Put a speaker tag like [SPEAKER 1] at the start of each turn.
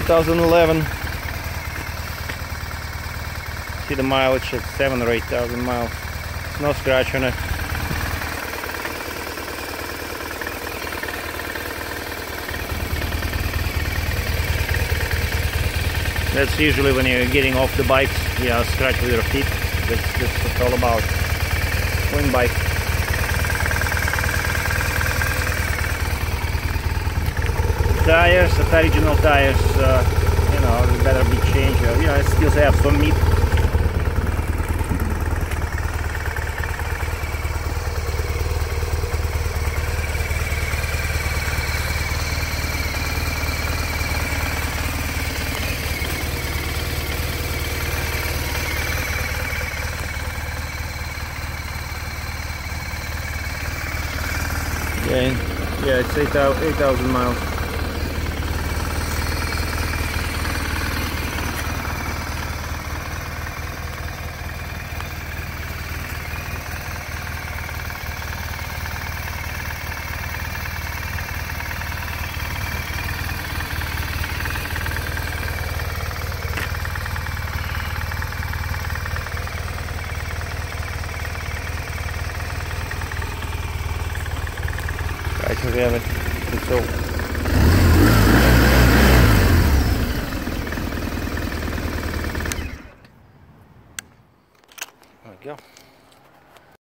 [SPEAKER 1] 2011. See the mileage at 7 or 8,000 miles. No scratch on it. That's usually when you're getting off the bikes, scratch with your feet. That's what it's all about. Wind bike. Tires, original tires, better be changed. It still have some meat. Yeah, it's 8,000 miles. Right, so we have it. It's all.